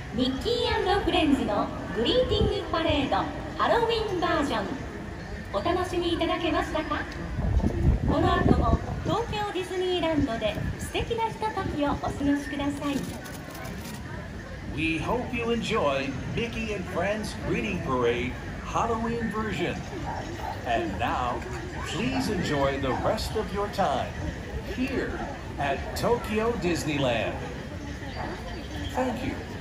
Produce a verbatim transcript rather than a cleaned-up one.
ミッキー&フレンズのグリーティングパレードハロウィンバージョン、お楽しみいただけましたか？この後も東京ディズニーランドで素敵なひとときをお過ごしください。 We hope you enjoy Mickey and Friends Greeting Parade Halloween version. And now, please enjoy the rest of your time here at Tokyo Disneyland. Thank you.